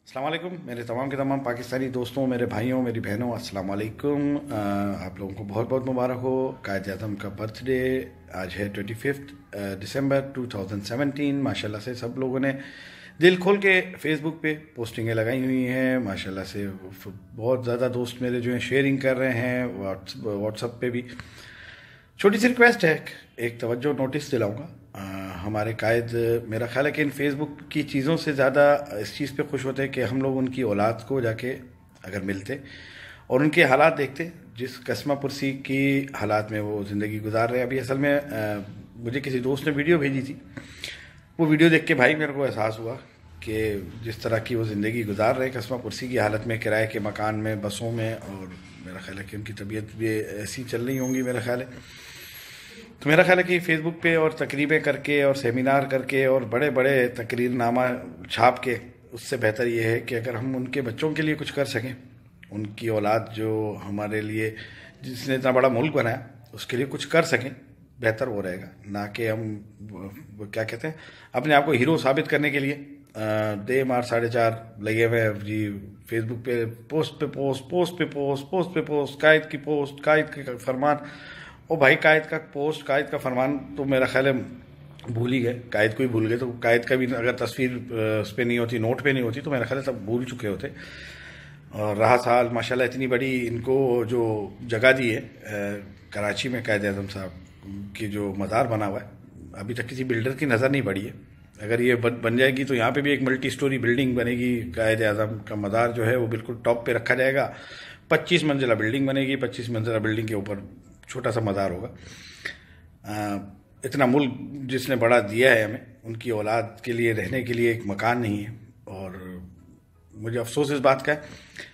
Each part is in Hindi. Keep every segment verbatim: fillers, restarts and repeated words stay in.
अस्सलाम वालेकुम मेरे तमाम के तमाम पाकिस्तानी दोस्तों, मेरे भाइयों, मेरी बहनों, अस्सलाम वालेकुम। अ, आप लोगों को बहुत बहुत मुबारक हो। कायद आज़म का बर्थडे आज है twenty fifth December two thousand seventeen. माशाल्लाह से सब लोगों ने दिल खोल के फेसबुक पे पोस्टिंगें लगाई हुई हैं। माशाल्लाह से बहुत ज़्यादा दोस्त मेरे जो हैं शेयरिंग कर रहे हैं, व्हाट्सएप पे भी। छोटी सी रिक्वेस्ट है, एक तवज्जो नोटिस दिलाऊंगा। आ, हमारे कायद, मेरा ख्याल है कि इन फेसबुक की चीज़ों से ज़्यादा इस चीज़ पे खुश होते हैं कि हम लोग उनकी औलाद को जाके अगर मिलते और उनके हालात देखते, जिस कस्मा पुरसी की हालात में वो ज़िंदगी गुजार रहे हैं। अभी असल में आ, मुझे किसी दोस्त ने वीडियो भेजी थी। वो वीडियो देख के भाई मेरे को एहसास हुआ कि जिस तरह की वो ज़िंदगी गुजार रहे हैं कस्मा पुरसी की हालत में, किराए के मकान में, बसों में, और मेरा ख्याल है कि उनकी तबीयत भी ऐसी चल रही होंगी मेरा ख्याल है। तो मेरा ख्याल है कि फेसबुक पे और तकरीबें करके और सेमिनार करके और बड़े बड़े तकरीरनामा छाप के, उससे बेहतर ये है कि अगर हम उनके बच्चों के लिए कुछ कर सकें, उनकी औलाद जो हमारे लिए, जिसने इतना बड़ा मुल्क बनाया, उसके लिए कुछ कर सकें, बेहतर वो रहेगा। ना कि हम वो क्या कहते हैं, अपने आप को हीरो साबित करने के लिए दे मार साढ़े चार लगे हुए हैं जी फेसबुक पे, पोस्ट पे पोस्ट, पोस्ट पे पोस्ट, पोस्ट पे पोस्ट, कायद की पोस्ट, कायद के फरमान। ओ भाई, कायद का पोस्ट, कायद का फरमान तो मेरा ख्याल है भूल ही गए, कायद को ही भूल गए। तो कायद का भी अगर तस्वीर उस पर नहीं होती, नोट पे नहीं होती, तो मेरा ख्याल है सब भूल चुके होते। और रहा साल, माशाल्लाह इतनी बड़ी इनको जो जगह दी है कराची में, कायद आज़म साहब की जो मज़ार बना हुआ है, अभी तक किसी बिल्डर की नज़र नहीं पड़ी है। अगर ये बन जाएगी तो यहाँ पे भी एक मल्टी स्टोरी बिल्डिंग बनेगी। कायद आज़म का मज़ार जो है वो बिल्कुल टॉप पे रखा जाएगा। पच्चीस मंजिला बिल्डिंग बनेगी, पच्चीस मंजिला बिल्डिंग के ऊपर छोटा सा मज़ार होगा। आ, इतना मुल्क जिसने बड़ा दिया है हमें, उनकी औलाद के लिए रहने के लिए एक मकान नहीं है। और मुझे अफसोस इस बात का है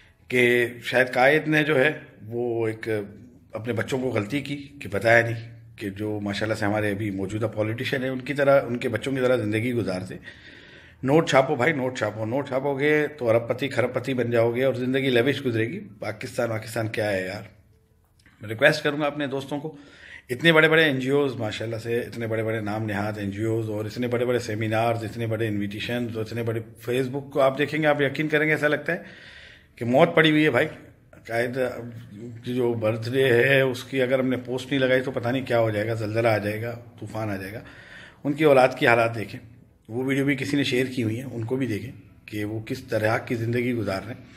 कि शायद कायद ने जो है वो एक अपने बच्चों को गलती की कि बताया नहीं कि जो माशाल्लाह से हमारे अभी मौजूदा पॉलिटिशियन है, उनकी तरह, उनके बच्चों की तरह ज़िंदगी गुजारते। नोट छापो भाई, नोट छापो, नोट छापोगे तो अरबपति खरबपति बन जाओगे और ज़िंदगी लविश गुजरेगी। पाकिस्तान पाकिस्तान क्या है यार। मैं रिक्वेस्ट करूंगा अपने दोस्तों को, इतने बड़े बड़े एनजीओज, माशाल्लाह से इतने बड़े बड़े नाम नेहाद एनजीओज, और इतने बड़े बड़े सेमिनार्स, इतने बड़े इनविटेशन, और इतने बड़े फेसबुक को आप देखेंगे, आप यकीन करेंगे, ऐसा लगता है कि मौत पड़ी हुई है भाई। कायद की जो बर्थडे है उसकी अगर हमने पोस्ट नहीं लगाई तो पता नहीं क्या हो जाएगा, जल्जला आ जाएगा, तूफान आ जाएगा। उनकी औलाद की हालात देखें, वो वीडियो भी किसी ने शेयर की हुई है, उनको भी देखें कि वो किस तरह की ज़िंदगी गुजार रहे हैं।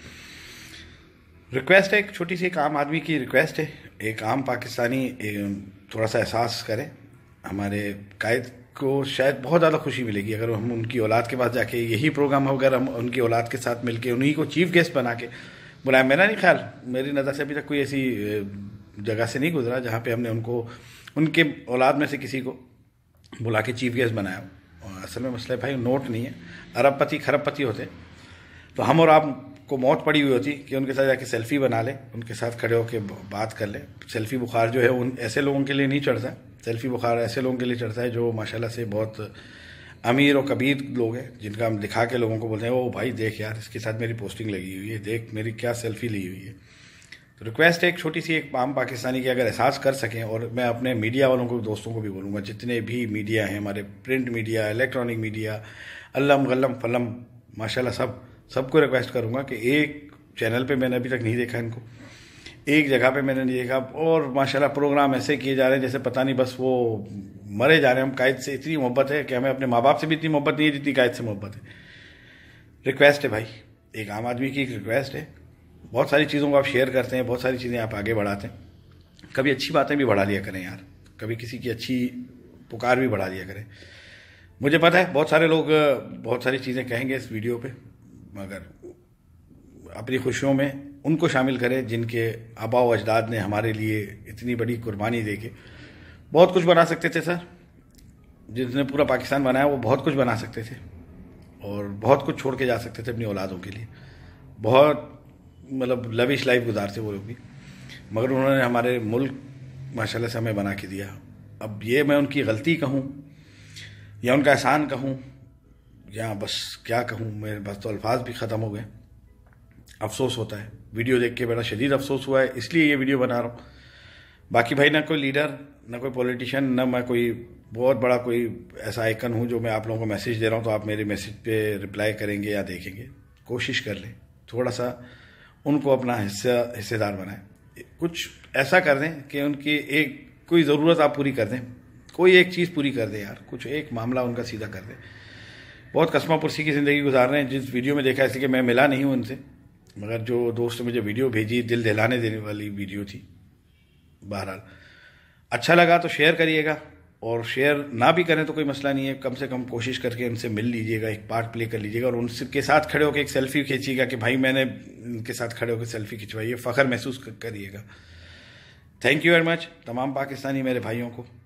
रिक्वेस्ट है, एक छोटी सी, एक आम आदमी की रिक्वेस्ट है, एक आम पाकिस्तानी थोड़ा सा एहसास करें। हमारे कायद को शायद बहुत ज़्यादा खुशी मिलेगी अगर हम उनकी औलाद के पास जाके यही प्रोग्राम, अगर हम उनकी औलाद के साथ मिलके उन्हीं को चीफ गेस्ट बना के बुलाएं। मेरा नहीं ख्याल, मेरी नज़र से अभी तक कोई ऐसी जगह से नहीं गुजरा जहाँ पे हमने उनको, उनके औलाद में से किसी को बुला के चीफ गेस्ट बनाया। और असल में मसला भाई नोट नहीं है, अरबपति खरबपति होते तो हम और आप को मौत पड़ी हुई होती कि उनके साथ जाके सेल्फी बना ले, उनके साथ खड़े होकर बात कर ले। सेल्फी बुखार जो है उन ऐसे लोगों के लिए नहीं चढ़ता। सेल्फी बुखार ऐसे लोगों के लिए चढ़ता है जो माशाल्लाह से बहुत अमीर और कबीर लोग हैं, जिनका हम दिखा के लोगों को बोलते हैं, ओ भाई देख यार, इसके साथ मेरी पोस्टिंग लगी हुई है, देख मेरी क्या सेल्फी ली हुई है। तो रिक्वेस्ट है एक छोटी सी, एक आम पाकिस्तानी की अगर एहसास कर सकें, और मैं अपने मीडिया वालों को, दोस्तों को भी बोलूँगा, जितने भी मीडिया हैं, हमारे प्रिंट मीडिया, इलेक्ट्रॉनिक मीडिया, अल्लम गल्लम फलम, माशाल्लाह सब सबको रिक्वेस्ट करूंगा कि एक चैनल पे मैंने अभी तक नहीं देखा इनको, एक जगह पे मैंने नहीं देखा, और माशाल्लाह प्रोग्राम ऐसे किए जा रहे हैं जैसे पता नहीं बस वो मरे जा रहे हैं। हम कायद से इतनी मोहब्बत है कि हमें अपने माँ बाप से भी इतनी मोहब्बत नहीं है जितनी कायद से मोहब्बत है। रिक्वेस्ट है भाई, एक आम आदमी की एक रिक्वेस्ट है। बहुत सारी चीज़ों को आप शेयर करते हैं, बहुत सारी चीज़ें आप आगे बढ़ाते हैं, कभी अच्छी बातें भी बढ़ा लिया करें यार, कभी किसी की अच्छी पुकार भी बढ़ा लिया करें। मुझे पता है बहुत सारे लोग बहुत सारी चीज़ें कहेंगे इस वीडियो पे, मगर अपनी खुशियों में उनको शामिल करें जिनके आबा व अजदाद ने हमारे लिए इतनी बड़ी कुर्बानी दे के बहुत कुछ बना सकते थे। सर, जिसने पूरा पाकिस्तान बनाया वो बहुत कुछ बना सकते थे और बहुत कुछ छोड़ के जा सकते थे अपनी औलादों के लिए। बहुत मतलब लविश लाइफ गुजारते वो लोग भी, मगर उन्होंने हमारे मुल्क माशाल्लाह से हमें बना के दिया। अब ये मैं उनकी गलती कहूँ या उनका एहसान कहूँ या बस क्या कहूँ, मेरे बस तो अल्फाज भी ख़त्म हो गए। अफसोस होता है, वीडियो देख के बड़ा शदीद अफसोस हुआ है, इसलिए ये वीडियो बना रहा हूँ। बाकी भाई ना कोई लीडर, ना कोई पॉलिटिशियन, ना मैं कोई बहुत बड़ा कोई ऐसा आइकन हूँ जो मैं आप लोगों को मैसेज दे रहा हूँ तो आप मेरे मैसेज पे रिप्लाई करेंगे या देखेंगे। कोशिश कर लें, थोड़ा सा उनको अपना हिस्सा हिस्सेदार बनाएं, कुछ ऐसा कर दें कि उनकी एक कोई ज़रूरत आप पूरी कर दें, कोई एक चीज़ पूरी कर दें यार, कुछ एक मामला उनका सीधा कर दें। बहुत कस्मा पुरसी की ज़िंदगी गुजार रहे हैं। जिस वीडियो में देखा इसलिए कि मैं मिला नहीं हूँ उनसे, मगर जो दोस्त मुझे वीडियो भेजी दिल दहलाने देने वाली वीडियो थी। बहरहाल अच्छा लगा तो शेयर करिएगा, और शेयर ना भी करें तो कोई मसला नहीं है, कम से कम कोशिश करके उनसे मिल लीजिएगा, एक पार्ट प्ले कर लीजिएगा, और उनके साथ खड़े होकर एक सेल्फी खींचिएगा कि भाई मैंने उनके साथ खड़े होकर सेल्फी खिंचवाई है, फ़ख्र महसूस करिएगा। थैंक यू वेरी मच तमाम पाकिस्तानी मेरे भाइयों को।